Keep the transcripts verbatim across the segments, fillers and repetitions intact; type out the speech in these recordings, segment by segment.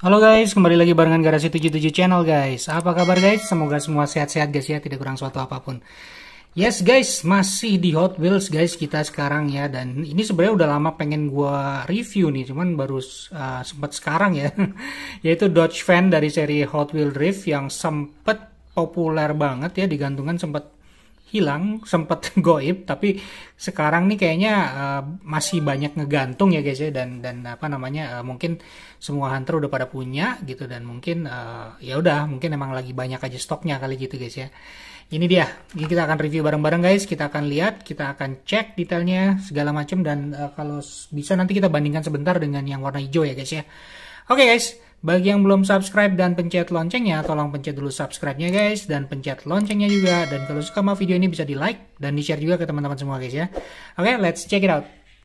Halo guys, kembali lagi barengan Garasi tujuh puluh tujuh Channel guys. Apa kabar guys? Semoga semua sehat-sehat guys ya, tidak kurang suatu apapun. Yes guys, masih di Hot Wheels guys kita sekarang ya. Dan ini sebenarnya udah lama pengen gua review nih, cuman baru uh, sempat sekarang ya. Yaitu Dodge Fan dari seri Hot Wheels Drift yang sempet populer banget ya, digantungan sempet hilang, sempet goib, tapi sekarang nih kayaknya uh, masih banyak ngegantung ya guys ya, dan dan apa namanya uh, mungkin semua hunter udah pada punya gitu, dan mungkin uh, ya udah mungkin emang lagi banyak aja stoknya kali gitu guys ya. Ini dia, ini kita akan review bareng-bareng guys, kita akan lihat, kita akan cek detailnya segala macam, dan uh, kalau bisa nanti kita bandingkan sebentar dengan yang warna hijau ya guys ya. Oke okay guys, bagi yang belum subscribe dan pencet loncengnya, tolong pencet dulu subscribe-nya guys, dan pencet loncengnya juga. Dan kalau suka sama video ini bisa di like dan di share juga ke teman-teman semua guys ya. Oke, okay, let's check it out.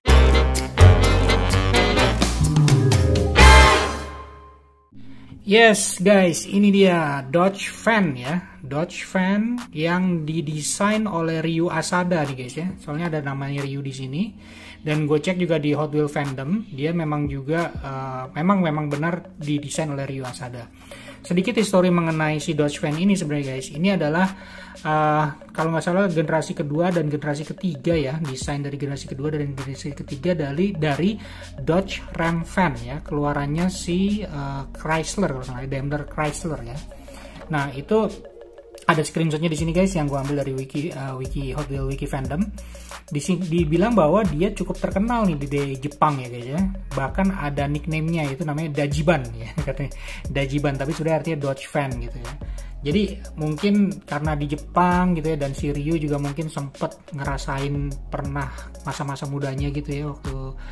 Yes guys, ini dia Dodge Fan ya, Dodge Fan yang didesain oleh Ryu Asada nih guys ya. Soalnya ada namanya Ryu di sini. Dan gue cek juga di Hot Wheels Fandom, dia memang juga uh, memang memang benar didesain oleh Ryu Asada. Sedikit histori mengenai si Dodge Fan ini sebenarnya guys. Ini adalah uh, kalau nggak salah generasi kedua dan generasi ketiga ya, desain dari generasi kedua dan generasi ketiga dari dari Dodge Ram Fan ya, keluarannya si uh, Chrysler kalau salah, Daimler Chrysler ya. Nah itu ada screenshotnya di sini guys yang gue ambil dari wiki uh, wiki Hot Wheels Wiki Fandom. Di sini dibilang bahwa dia cukup terkenal nih di, di Jepang ya guys ya. Bahkan ada nickname-nya itu namanya Dajiban ya, katanya Dajiban, tapi sudah artinya Dodge Fan gitu ya. Jadi mungkin karena di Jepang gitu ya, dan si Ryu juga mungkin sempet ngerasain pernah masa-masa mudanya gitu ya, waktu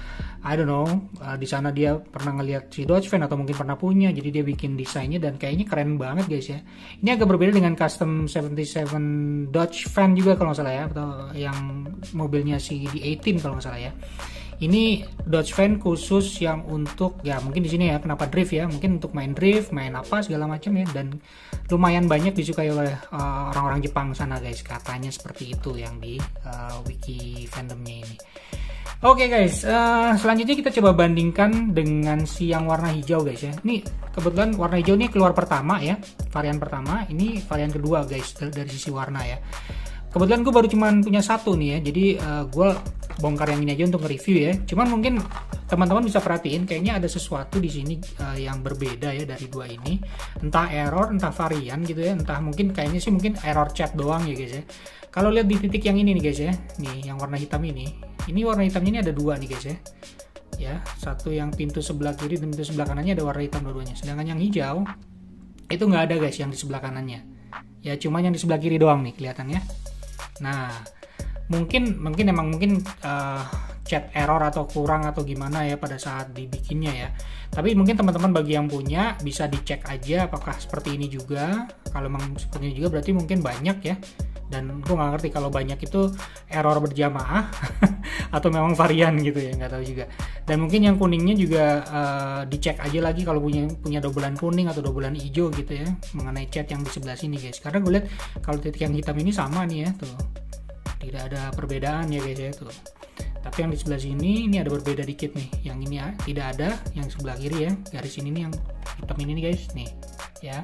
I don't know uh, di sana dia pernah ngeliat si Dodge Fan atau mungkin pernah punya, jadi dia bikin desainnya dan kayaknya keren banget guys ya. Ini agak berbeda dengan custom tujuh puluh tujuh Dodge Fan juga kalau nggak salah ya, atau yang mobilnya si D delapan belas kalau nggak salah ya. Ini Dodge Fan khusus yang untuk ya mungkin di sini ya, kenapa drift ya, mungkin untuk main drift, main apa segala macam ya, dan lumayan banyak disukai oleh uh, orang-orang Jepang sana guys, katanya seperti itu yang di uh, wiki fandomnya ini. Oke okay guys, uh, selanjutnya kita coba bandingkan dengan si yang warna hijau guys ya. Ini kebetulan warna hijau ini keluar pertama ya, varian pertama. Ini varian kedua guys dari sisi warna ya. Kebetulan gue baru cuman punya satu nih ya, jadi uh, gue bongkar yang ini aja untuk nge-review ya. Cuman mungkin teman-teman bisa perhatiin kayaknya ada sesuatu di sini uh, yang berbeda ya dari dua ini. Entah error, entah varian gitu ya, entah mungkin kayaknya sih mungkin error chat doang ya guys ya. Kalau lihat di titik yang ini nih guys ya, nih yang warna hitam ini. Ini warna hitamnya ini ada dua nih guys ya. Ya, satu yang pintu sebelah kiri dan pintu sebelah kanannya ada warna hitam dua-duanya. Sedangkan yang hijau itu nggak ada guys yang di sebelah kanannya. Ya cuma yang di sebelah kiri doang nih kelihatannya. Nah, mungkin mungkin emang mungkin uh, chat error atau kurang atau gimana ya pada saat dibikinnya ya. Tapi mungkin teman-teman bagi yang punya bisa dicek aja apakah seperti ini juga. Kalau memang seperti ini juga berarti mungkin banyak ya. Dan gue nggak ngerti kalau banyak itu error berjamaah atau memang varian gitu ya, nggak tahu juga. Dan mungkin yang kuningnya juga uh, dicek aja lagi kalau punya punya dobelan kuning atau dobelan hijau gitu ya, mengenai chat yang di sebelah sini guys. Karena gue lihat kalau titik yang hitam ini sama nih ya tuh, tidak ada perbedaan ya guys ya tuh. Tapi yang di sebelah sini ini ada berbeda dikit nih. Yang ini ya, tidak ada, yang sebelah kiri ya, garis ini nih yang hitam ini nih guys nih ya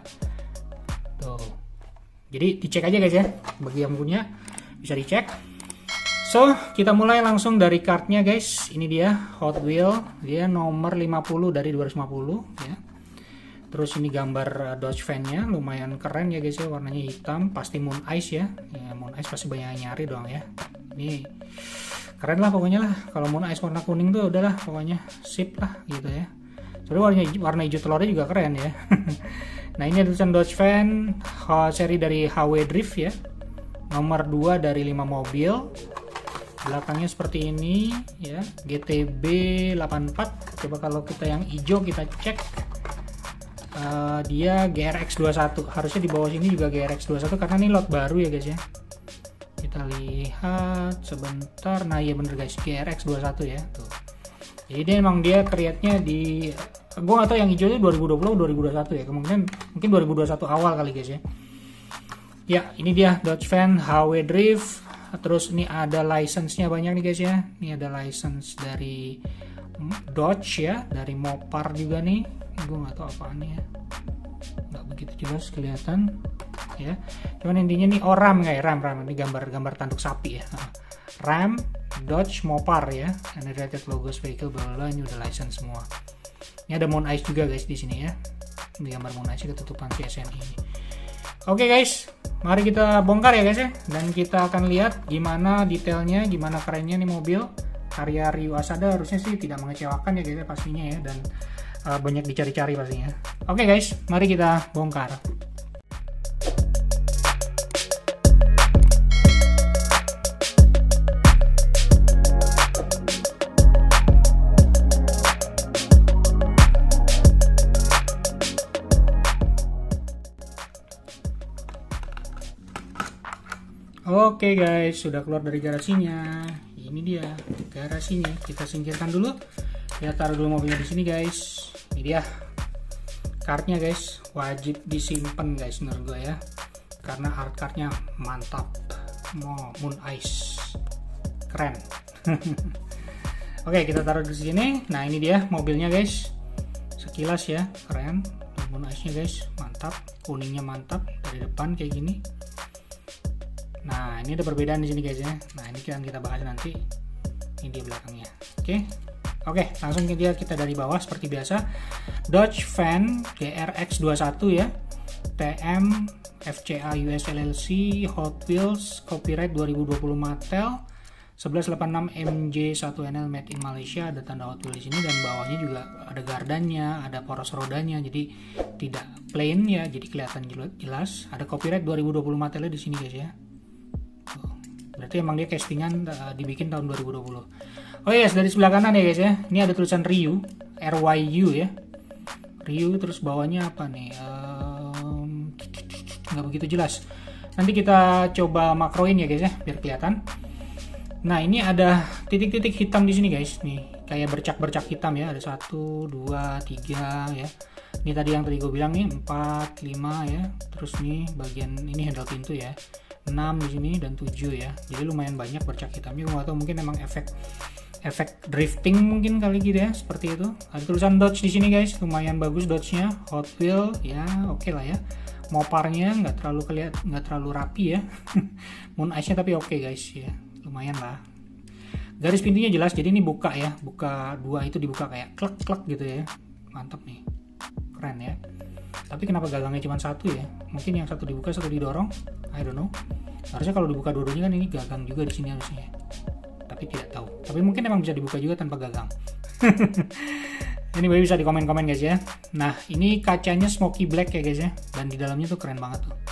tuh. Jadi dicek aja guys ya, bagi yang punya bisa dicek. So kita mulai langsung dari kartnya guys. Ini dia Hot Wheels, dia nomor lima puluh dari dua ratus lima puluh ya. Terus ini gambar Dodge Fan-nya, lumayan keren ya guys ya, warnanya hitam, pasti Moon Ice ya. Ya Moon Ice pasti banyak yang nyari doang ya. Ini keren lah pokoknya lah. Kalau Moon Ice warna kuning tuh udahlah pokoknya sip lah gitu ya. Soalnya warna, warna hijau telurnya juga keren ya. Nah ini ada tulisan Dodge Fan seri dari H W Drift ya, nomor dua dari lima mobil. Belakangnya seperti ini ya, G T B delapan empat. Coba kalau kita yang hijau kita cek, uh, dia G R X dua puluh satu. Harusnya di bawah sini juga G R X dua puluh satu karena ini lot baru ya guys ya. Kita lihat sebentar. Nah iya bener guys, G R X dua puluh satu ya tuh. Jadi dia emang dia create-nya di, gue gak tau yang hijau itu dua ribu dua puluh atau dua ribu dua puluh satu ya, kemungkinan mungkin dua ribu dua puluh satu awal kali guys ya. Ya ini dia Dodge Fan H W Drift. Terus ini ada license-nya banyak nih guys ya. Ini ada license dari Dodge ya, dari Mopar juga nih gue nggak tahu apaan ya, nggak begitu jelas kelihatan ya. Cuman intinya nih, oh RAM kayak RAM RAM ini gambar-gambar tanduk sapi ya. RAM Dodge Mopar ya, Unrated Logos Vehicle, bla bla, ini udah license semua. Ini ada Moon Ice juga guys di sini ya. Ini gambar Moon Ice ketutupan si S M I ini. Oke guys, mari kita bongkar ya guys ya, dan kita akan lihat gimana detailnya, gimana kerennya nih mobil karya Ryu Asada. Harusnya sih tidak mengecewakan ya guys ya pastinya ya, dan uh, banyak dicari-cari pastinya. Oke guys, mari kita bongkar. Oke guys, sudah keluar dari garasinya. Ini dia garasinya. Kita singkirkan dulu. Kita taruh dulu mobilnya di sini guys. Ini dia cardnya guys. Wajib disimpan guys menurut gue ya, karena art cardnya mantap. Mo Moon Ice keren. Oke, kita taruh di sini. Nah ini dia mobilnya guys. Sekilas ya keren. Moon Ice nya guys mantap. Kuningnya mantap dari depan kayak gini. Nah ini ada perbedaan di sini guys ya. Nah ini kan kita bahas nanti. Ini di belakangnya. Oke, oke langsung kita kita dari bawah seperti biasa. Dodge Fan G R X dua puluh satu ya. T M F C A U S L L C Hot Wheels copyright dua ribu dua puluh Mattel sebelas delapan enam M J satu N L made in Malaysia. Ada tanda Hot Wheels di sini dan bawahnya juga ada gardannya, ada poros rodanya. Jadi tidak plain ya, jadi kelihatan jelas. Ada copyright dua ribu dua puluh Mattel di sini guys ya. Berarti emang dia castingan uh, dibikin tahun dua ribu dua puluh. Oh yes, dari sebelah kanan ya guys ya. Ini ada tulisan Ryu, R Y U ya. Ryu, terus bawahnya apa nih? Um, nggak begitu jelas. Nanti kita coba makroin ya guys ya, biar kelihatan. Nah ini ada titik-titik hitam di sini guys. Nih kayak bercak-bercak hitam ya. Ada satu, dua, tiga ya. Ini tadi yang tadi gue bilang nih empat, lima ya. Terus nih bagian ini handle pintu ya. enam di sini dan tujuh ya. Jadi lumayan banyak bercak hitamnya. Gue gak tahu, mungkin emang efek efek drifting mungkin kali gitu ya, seperti itu. Ada tulisan Dodge di sini guys, lumayan bagus Dodge-nya. Hot Wheel ya, oke okay lah ya. Moparnya nggak terlalu kelihatan, nggak terlalu rapi ya. Moon Ice-nya tapi oke okay guys ya, lumayan lah. Garis pintunya jelas, jadi ini buka ya, buka dua itu dibuka kayak klek-klek gitu ya. Mantap nih, keren ya. Tapi kenapa gagangnya cuma satu ya? Mungkin yang satu dibuka, satu didorong. I don't know. Harusnya kalau dibuka dua-duanya kan ini gagang juga di sini harusnya. Tapi tidak tahu. Tapi mungkin emang bisa dibuka juga tanpa gagang. Anyway, bisa di komen-komen guys ya. Nah, ini kacanya smoky black ya guys ya. Dan di dalamnya tuh keren banget tuh.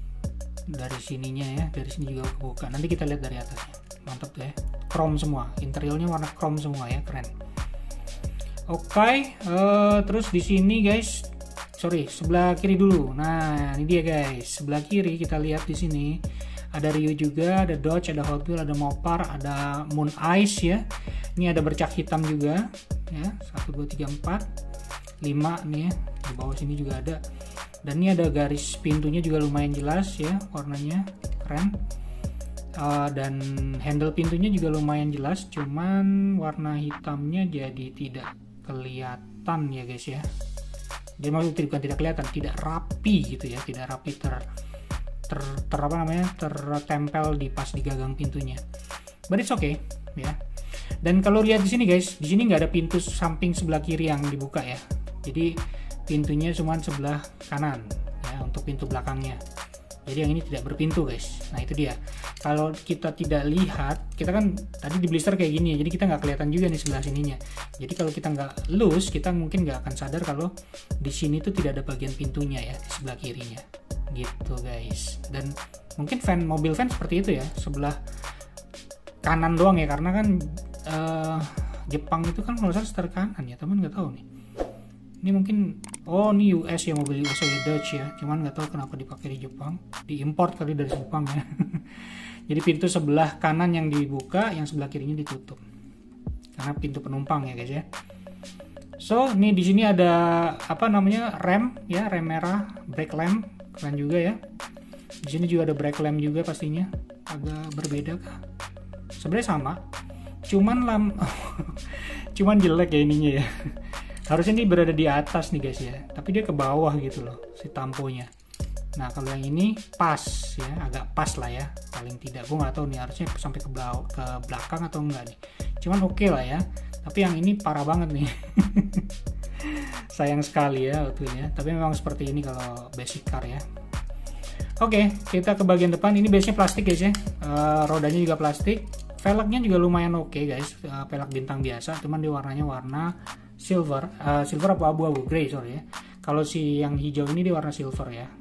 Dari sininya ya, dari sini juga kebuka. Nanti kita lihat dari atasnya. Mantap tuh ya. Chrome semua. Interiornya warna chrome semua ya, keren. Oke, okay, uh, terus di sini guys. Sorry, sebelah kiri dulu. Nah, ini dia guys. Sebelah kiri kita lihat di sini ada Ryu juga, ada Dodge, ada Hot Wheels, ada Mopar, ada Moon Ice ya. Ini ada bercak hitam juga ya. satu dua tiga empat lima nih ya. Di bawah sini juga ada. Dan ini ada garis pintunya juga lumayan jelas ya, warnanya keren. Uh, dan handle pintunya juga lumayan jelas, cuman warna hitamnya jadi tidak kelihatan ya guys ya. Jadi maksudnya bukan tidak kelihatan, tidak rapi gitu ya, tidak rapi ter ter, ter apa namanya tertempel di pas di gagang pintunya. But it's okay ya. Dan kalau lihat di sini guys, di sini nggak ada pintu samping sebelah kiri yang dibuka ya. Jadi pintunya cuma sebelah kanan ya untuk pintu belakangnya. Jadi yang ini tidak berpintu guys. Nah itu dia. Kalau kita tidak lihat, kita kan tadi di blister kayak gini ya, jadi kita nggak kelihatan juga nih sebelah sininya. Jadi kalau kita nggak loose, kita mungkin nggak akan sadar kalau di sini tuh tidak ada bagian pintunya ya, di sebelah kirinya. Gitu guys. Dan mungkin fan mobil fan seperti itu ya, sebelah kanan doang ya, karena kan uh, Jepang itu kan kalau saya setir kanan ya, teman nggak tahu nih. Ini mungkin, oh ini U S ya, mobil U S ya, Dodge ya, cuman nggak tahu kenapa dipakai di Jepang, diimport kali dari Jepang ya. Jadi pintu sebelah kanan yang dibuka, yang sebelah kirinya ditutup, karena pintu penumpang ya guys ya. So ini di sini ada apa namanya rem ya, rem merah, brake lamp, keren juga ya. Di sini juga ada brake lamp juga pastinya, agak berbeda kah? Sebenarnya sama, cuman lam, cuman jelek ya ininya ya. Harusnya ini berada di atas nih guys ya, tapi dia ke bawah gitu loh si tamponya. Nah kalau yang ini pas ya, agak pas lah ya, paling tidak. Gue nggak tahu nih harusnya sampai ke belakang, ke belakang atau enggak nih. Cuman oke okay lah ya. Tapi yang ini parah banget nih. Sayang sekali ya waktunya. Tapi memang seperti ini kalau basic car ya. Oke, okay, kita ke bagian depan. Ini base-nya plastik guys ya. Uh, rodanya juga plastik. Velgnya juga lumayan oke okay guys. Uh, velg bintang biasa, cuman dia warnanya warna silver. Uh, silver apa abu-abu, grey sorry ya. Kalau si yang hijau ini dia warna silver ya.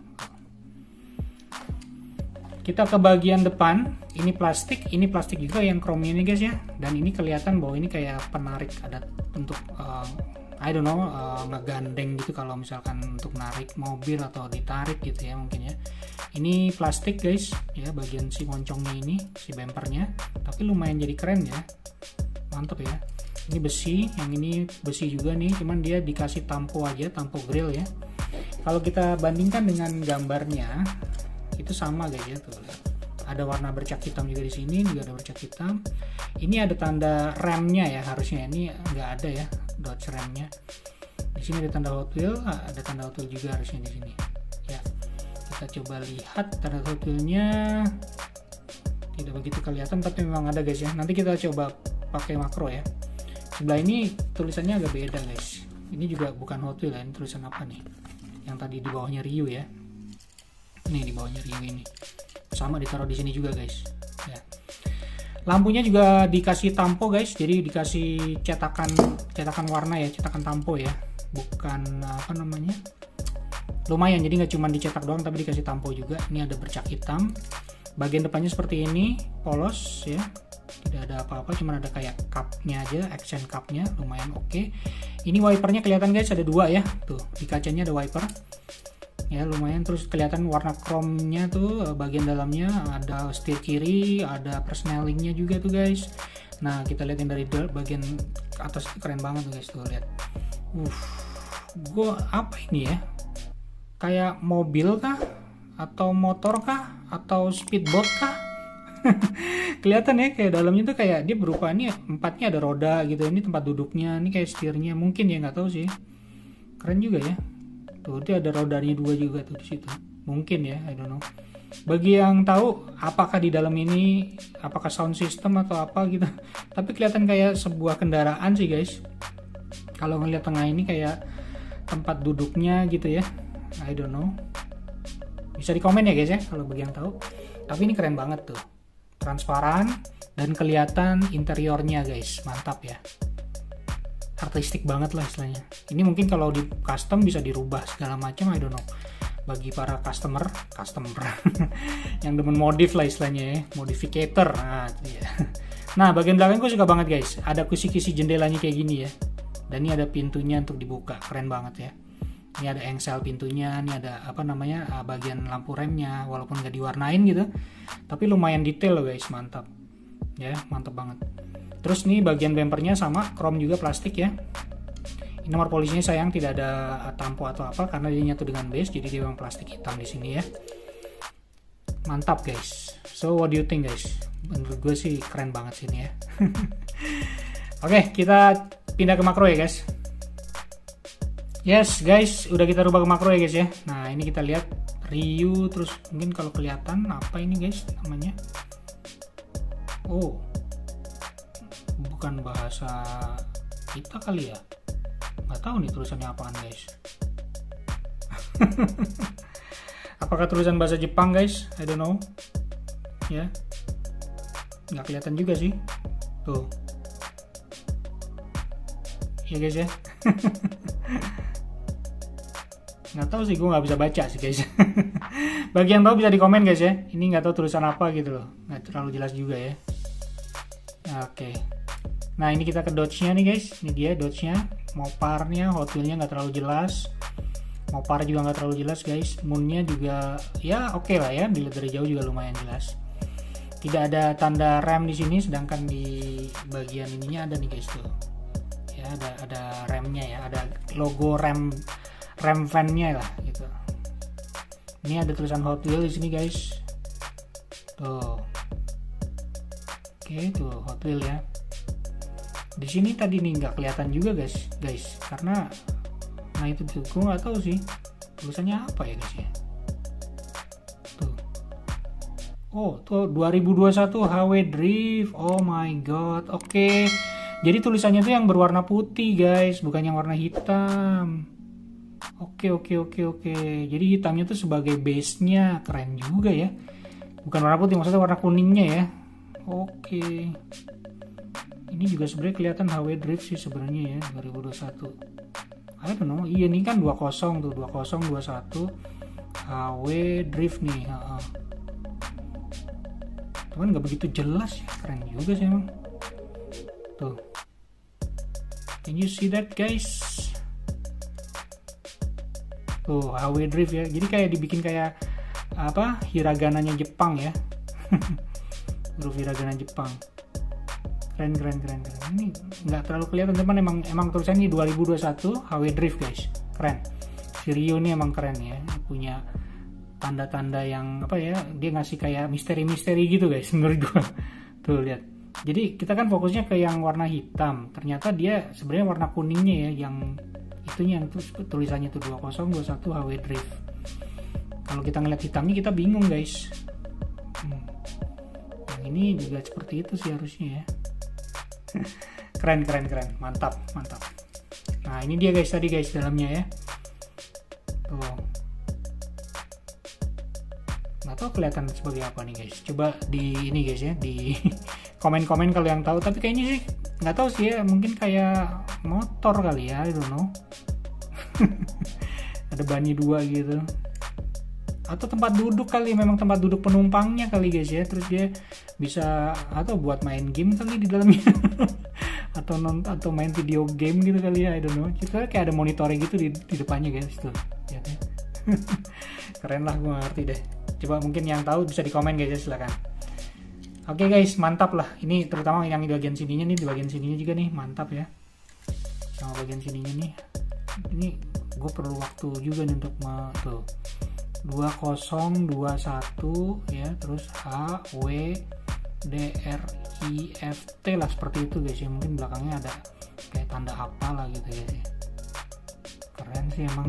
Kita ke bagian depan, ini plastik, ini plastik juga yang chrome ini guys ya. Dan ini kelihatan bahwa ini kayak penarik, ada untuk uh, I don't know, uh, ngegandeng gitu kalau misalkan untuk narik mobil atau ditarik gitu ya mungkin ya. Ini plastik guys, ya bagian si moncongnya ini, si bumpernya. Tapi lumayan jadi keren ya, mantep ya. Ini besi, yang ini besi juga nih, cuman dia dikasih tampo aja, tampo grill ya. Kalau kita bandingkan dengan gambarnya, itu sama guys ya tuh. Ada warna bercak hitam juga di sini, juga ada bercak hitam. Ini ada tanda remnya ya harusnya, ini nggak ada ya Dodge remnya. Di sini ada tanda Hot Wheel, ada tanda Hot Wheel juga harusnya di sini. Ya, kita coba lihat tanda Hot Wheel-nya, tidak begitu kelihatan tapi memang ada guys ya. Nanti kita coba pakai makro ya. Sebelah ini tulisannya agak beda guys. Ini juga bukan Hot Wheel ya, ini tulisan apa nih? Yang tadi di bawahnya Rio ya. Nih di bawahnya Rio ini sama ditaruh di sini juga guys ya. Lampunya juga dikasih tampo guys, jadi dikasih cetakan cetakan warna ya, cetakan tampo ya, bukan apa namanya, lumayan jadi nggak cuma dicetak doang tapi dikasih tampo juga. Ini ada bercak hitam, bagian depannya seperti ini polos ya, tidak ada apa-apa, cuma ada kayak cupnya aja, accent cupnya lumayan oke okay. Ini wipernya kelihatan guys, ada dua ya tuh, di kacanya ada wiper ya lumayan. Terus kelihatan warna chrome-nya tuh, bagian dalamnya ada setir kiri, ada persnelingnya juga tuh guys. Nah kita lihat yang dari bagian atas itu keren banget tuh guys, tuh lihat. Uh, gue apa ini ya? Kayak mobil kah? Atau motor kah? Atau speedboat kah? Kelihatan ya kayak dalamnya tuh kayak dia berupa ini empatnya ada roda gitu. Ini tempat duduknya, ini kayak setirnya mungkin ya, nggak tahu sih. Keren juga ya. Tuh dia ada rodanya dua juga tuh di situ. Mungkin ya, I don't know. Bagi yang tahu apakah di dalam ini apakah sound system atau apa gitu. Tapi kelihatan kayak sebuah kendaraan sih guys. Kalau ngeliat tengah ini kayak tempat duduknya gitu ya. I don't know. Bisa di komen ya guys ya kalau bagi yang tahu. Tapi ini keren banget tuh. Transparan dan kelihatan interiornya guys. Mantap ya. Artistik banget lah istilahnya. Ini mungkin kalau di custom bisa dirubah segala macam, I don't know. Bagi para customer, customer yang demen modif lah istilahnya ya, modificator. Nah, ya. Nah, bagian belakang gue suka banget guys. Ada kisi-kisi jendelanya kayak gini ya. Dan ini ada pintunya untuk dibuka, keren banget ya. Ini ada engsel pintunya, ini ada apa namanya bagian lampu remnya, walaupun nggak diwarnain gitu, tapi lumayan detail loh guys, mantap. Ya, mantap banget. Terus nih bagian bumpernya sama, chrome juga plastik ya. Ini nomor polisinya sayang tidak ada tampo atau apa karena dia nyatu dengan base, jadi dia memang plastik hitam di sini ya. Mantap guys. So what do you think guys? Menurut gue sih keren banget sini ya. Oke, kita pindah ke makro ya guys. Yes guys, udah kita rubah ke makro ya guys ya. Nah ini kita lihat Rio, terus mungkin kalau kelihatan apa ini guys namanya. Oh, bukan bahasa kita kali ya, nggak tahu nih tulisannya apaan guys. Apakah tulisan bahasa Jepang guys, I don't know ya, nggak kelihatan juga sih tuh ya guys ya. Nggak tahu sih, gue nggak bisa baca sih guys. Bagi yang tahu bisa di komen guys ya, ini nggak tahu tulisan apa gitu loh, nggak terlalu jelas juga ya. Oke okay. Nah ini kita ke Dodge-nya nih guys, ini dia Dodge-nya, Moparnya, Hot Wheel-nya nggak terlalu jelas, Mopar juga nggak terlalu jelas guys, Moon-nya juga ya oke okay lah ya, dilihat dari jauh juga lumayan jelas. Tidak ada tanda rem di sini, sedangkan di bagian ininya ada nih guys tuh, ya ada ada remnya ya, ada logo rem rem fan-nya lah gitu. Ini ada tulisan Hot Wheel di sini guys, tuh. Oke tuh Hot Wheel ya. Di sini tadi nih nggak kelihatan juga guys, guys, karena nah itu tuh, gue nggak tahu sih tulisannya apa ya guys ya. Tuh, oh tuh dua ribu dua puluh satu H W Drift, oh my god, oke. Okay. Jadi tulisannya tuh yang berwarna putih guys, bukan yang warna hitam. Oke okay, oke okay, oke okay, oke. Jadi hitamnya tuh sebagai base-nya, keren juga ya. Bukan warna putih, maksudnya warna kuningnya ya. Oke. Okay. Ini juga sebenarnya kelihatan H W Drift sih sebenarnya ya, dua ribu dua puluh satu. I don't know, iya ini kan dua puluh tuh, dua puluh dua puluh satu H W Drift nih. Ha-ha. Cuman nggak begitu jelas ya, keren juga sih emang. Tuh. Can you see that guys? Tuh H W Drift ya, jadi kayak dibikin kayak apa, hiragananya Jepang ya. Huruf hiragana Jepang. Keren keren keren keren. Ini nggak terlalu kelihatan teman, emang emang tulisannya dua ribu dua puluh satu H W Drift guys. Keren. Si Ryu ini emang keren ya, punya tanda-tanda yang apa ya, dia ngasih kayak misteri-misteri gitu guys menurut gua. Tuh lihat. Jadi kita kan fokusnya ke yang warna hitam, ternyata dia sebenarnya warna kuningnya ya, yang itunya yang tulisannya tuh dua ribu dua puluh satu H W Drift. Kalau kita ngeliat hitamnya kita bingung guys. Hmm. Yang ini juga seperti itu sih harusnya ya. Keren keren keren, mantap mantap. Nah ini dia guys tadi guys dalamnya ya. Tuh. Nggak tahu kelihatan sebagai apa nih guys. Coba di ini guys ya, di komen-komen kalau yang tahu. Tapi kayaknya sih nggak tahu sih ya, mungkin kayak motor kali ya, I don't know. Ada bani dua gitu. Atau tempat duduk kali, memang tempat duduk penumpangnya kali guys ya. Terus dia bisa atau buat main game kali di dalamnya. Atau nonton atau main video game gitu kali ya, I don't know. Kita kayak ada monitornya gitu di, di depannya guys tuh. Lihat ya. Keren lah, gue ngerti deh. Coba mungkin yang tahu bisa di komen guys ya, silakan. Oke okay guys, mantap lah. Ini terutama yang di bagian sininya nih, di bagian sininya juga nih, mantap ya. Sama bagian sininya nih. Ini gue perlu waktu juga nih untuk me, tuh dua nol dua satu ya, terus H W D R I F T lah, seperti itu guys ya. Mungkin belakangnya ada kayak tanda apa lah gitu guys ya. Keren sih emang.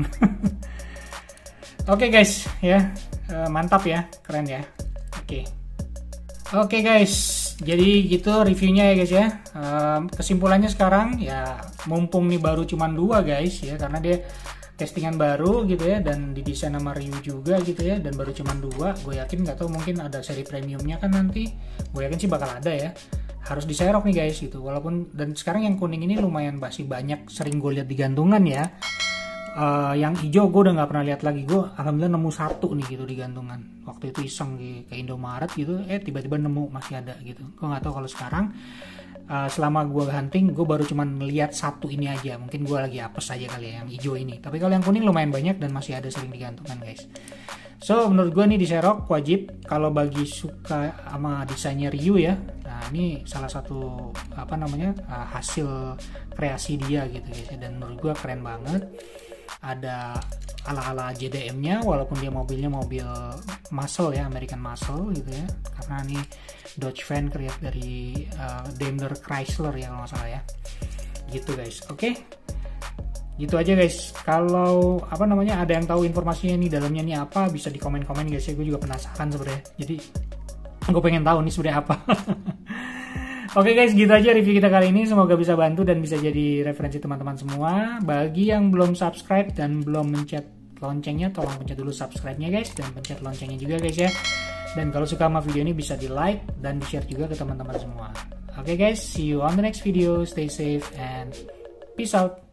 Oke okay guys ya, uh, mantap ya, keren ya. Oke okay. Oke okay guys, jadi gitu reviewnya ya guys ya. Um, kesimpulannya sekarang ya, mumpung nih baru cuman dua guys ya, karena dia testingan baru gitu ya, dan didesain sama Ryu juga gitu ya, dan baru cuman dua. Gue yakin nggak tahu, mungkin ada seri premiumnya kan nanti. Gue yakin sih bakal ada ya. Harus di Xerox nih guys gitu. Walaupun dan sekarang yang kuning ini lumayan masih banyak, sering gue lihat di gantungan ya. Uh, yang hijau gue udah nggak pernah lihat lagi. Gue alhamdulillah nemu satu nih gitu di gantungan. Waktu itu iseng di ke Indomaret gitu, eh tiba-tiba nemu masih ada gitu. Gue nggak tahu kalau sekarang. Uh, selama gue hunting, gue baru cuman ngeliat satu ini aja. Mungkin gue lagi apes aja kali ya, yang hijau ini. Tapi kalau yang kuning lumayan banyak dan masih ada sering digantungan guys. So menurut gue nih di Xerox wajib, kalau bagi suka sama desainnya Ryu ya. Nah ini salah satu apa namanya uh, hasil kreasi dia gitu guys. Dan menurut gue keren banget. Ada ala-ala J D M-nya, walaupun dia mobilnya mobil muscle ya, American muscle gitu ya. Karena ini Dodge Van create dari uh, Daimler Chrysler ya kalau nggak salah ya. Gitu guys. Oke. Okay? Gitu aja guys. Kalau apa namanya ada yang tahu informasinya nih dalamnya nih apa, bisa di komen-komen guys ya. Gue juga penasaran sebenarnya. Jadi gue pengen tahu nih sebenarnya apa. Oke okay guys, gitu aja review kita kali ini. Semoga bisa bantu dan bisa jadi referensi teman-teman semua. Bagi yang belum subscribe dan belum mencet loncengnya, tolong pencet dulu subscribe-nya guys, dan pencet loncengnya juga guys ya. Dan kalau suka sama video ini bisa di like dan di share juga ke teman-teman semua. Oke okay guys, see you on the next video. Stay safe and peace out.